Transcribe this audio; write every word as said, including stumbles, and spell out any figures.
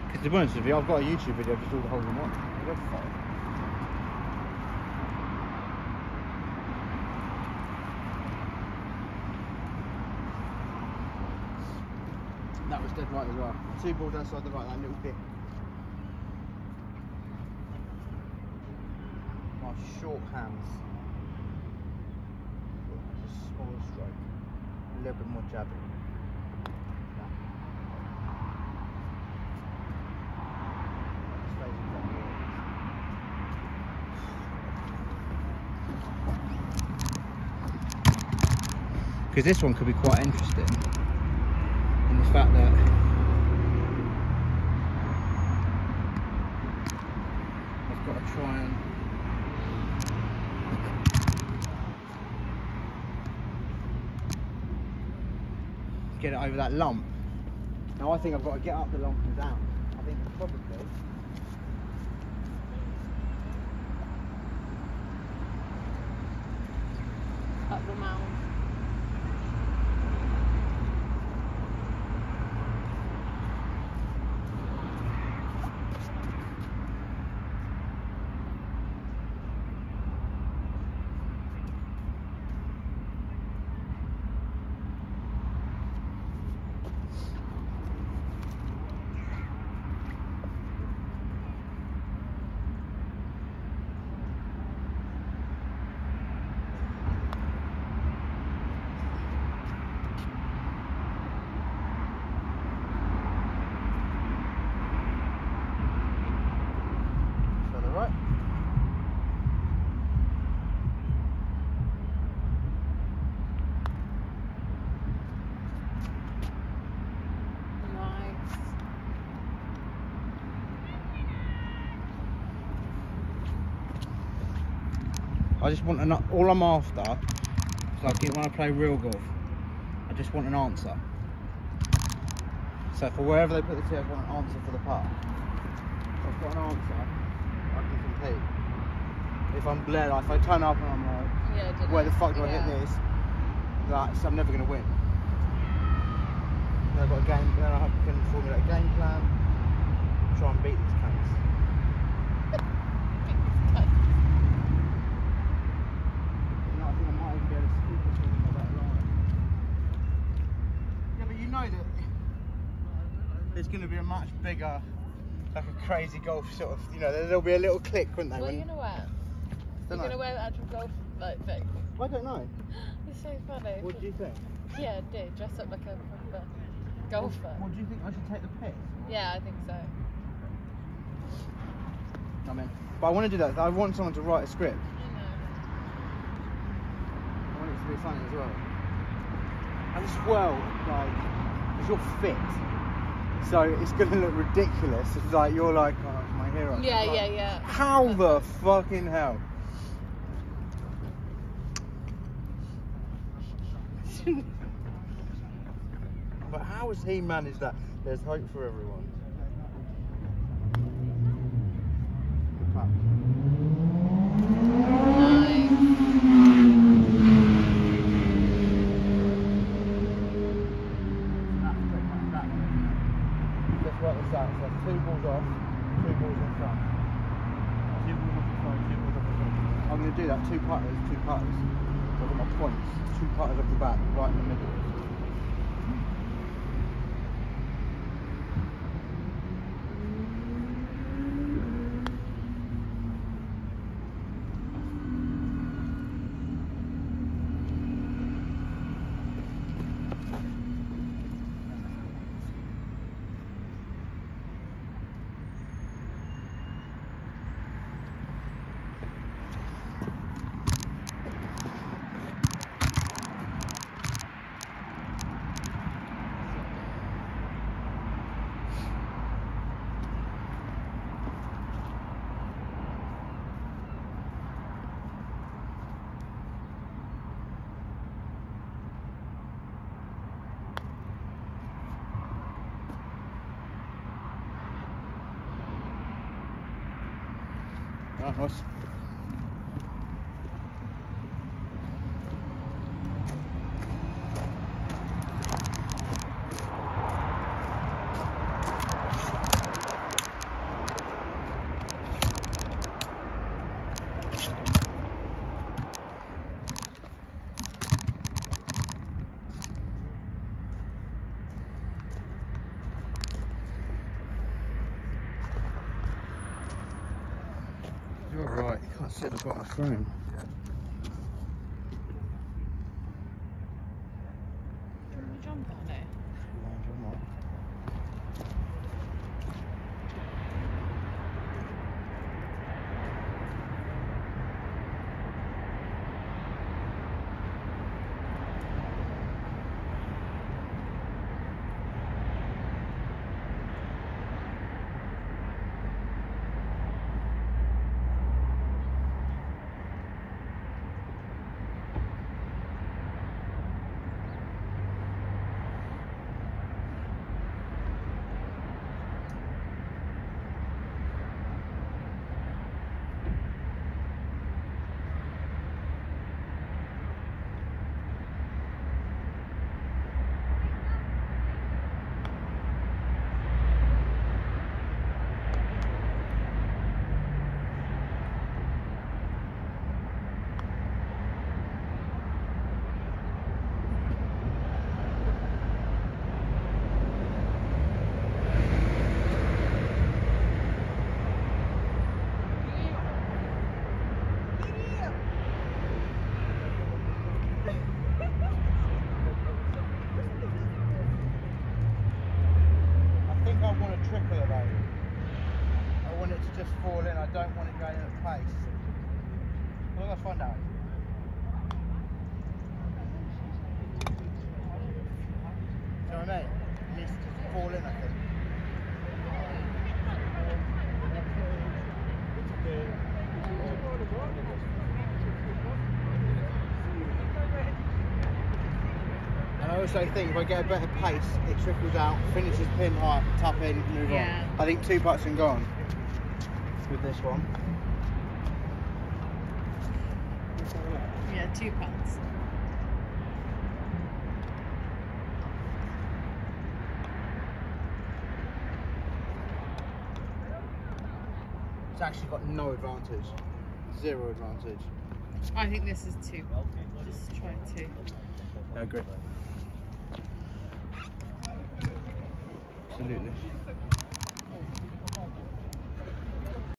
Because to be honest with you, I've got a YouTube video of just all the holes in one. That was dead right as well. Two balls outside the right, that little bit. My short hands. Just a smaller stroke. A little bit more jabbing. Because this one could be quite interesting in the fact that I've got to try and get it over that lump. Now I think I've got to get up the lump and down. I think probably up the mound. I just want an, all I'm after, is like when I play real golf, I just want an answer. So for wherever they put the tee, I want an answer for the putt. If I've got an answer, I can compete. If I'm bled, if I turn up and I'm like, yeah, where the fuck do I yeah. hit this? That's, I'm never going to win. Then I've got a game, then I can formulate a game plan, try and beat these cunts. There's going to be a much bigger, like a crazy golf sort of, you know, there'll be a little click, wouldn't there? What are you when, going to wear? You're going to wear the actual golf like thing? I don't know. It's so funny. What do you think? Yeah, do. Dress up like a proper golfer. What, what do you think I should take the piss? Yeah, I think so. I mean, but I want to do that. I want someone to write a script. I know. I want it to be funny as well. And as well, like, because you're fit. So it's going to look ridiculous. It's like, you're like, oh, it's my hero. Yeah, like, yeah, yeah. How the fucking hell? But how has he managed that? There's hope for everyone. Two balls off, two balls in front. Two balls off the front, two balls off the front. I'm going to do that, two putters, two putters. So I've got my points, two putters off the back, right in the middle. Right, nice. That's it, I've got my frame. Can you jump on it? Trickle it though. I want it to just fall in, I don't want it going at pace. Well, let's find out. Do you know what I mean? It needs to just fall in, I think. And I also think if I get a better pace, it trickles out, finishes pin height, tap in, move Yeah. on. I think two putts and gone with this one. Yeah, two putts. It's actually got no advantage. Zero advantage. I think this is two. Just try two. I agree. Absolutely.